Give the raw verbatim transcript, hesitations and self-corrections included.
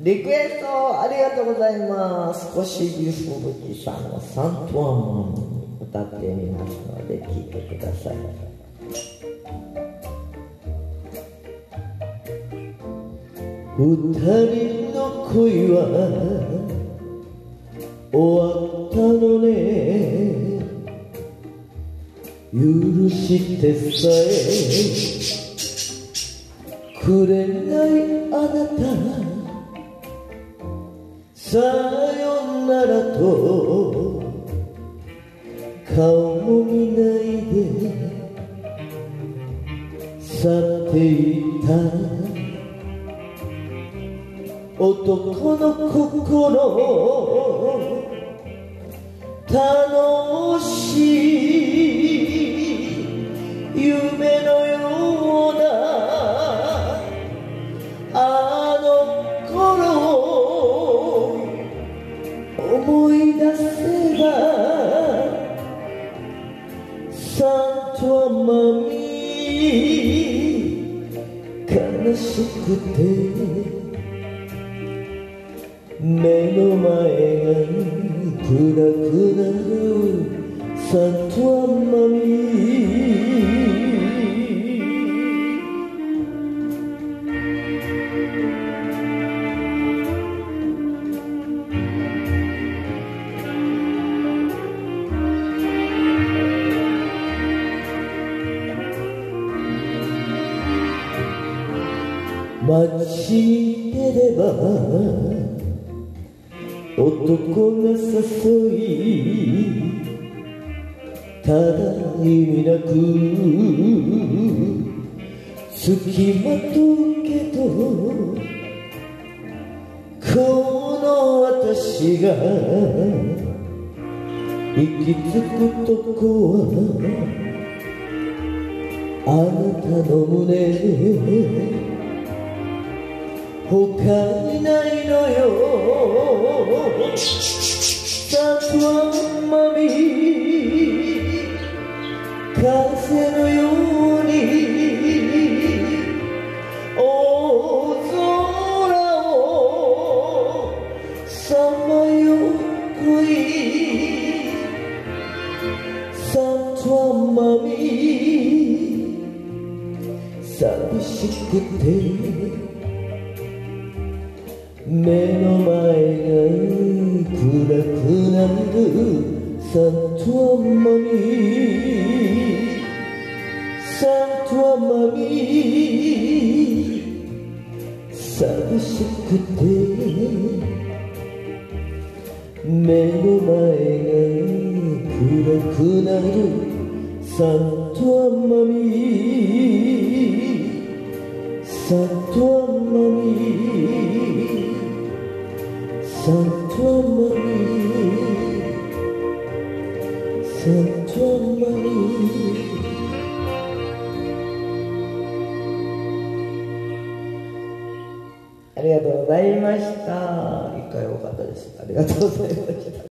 リクエストありがとうございます。少しビュースボブキさんのサントワンマン歌ってみますので聴いてください。二人の恋は終わったのね、許してさえくれないあなた、さよならと顔も見ないで去っていった男の心楽しい夢のようなあの頃思い出せばサントワマミ悲しくて目の前が暗くなるサントワマミ。待ちてれば男が誘いただ意味なく付きまとうけど、この私が行き着くとこはあなたの胸他にないのよ。サントワマミ風のように大空をさまよいサントワマミ寂しくて目の前が暗くなるサントワマミサントワマミ寂しくて目の前が暗くなるサントワマミサントワマミサントワマミサントワマミ。ありがとうございました。一回多かったです。ありがとうございました。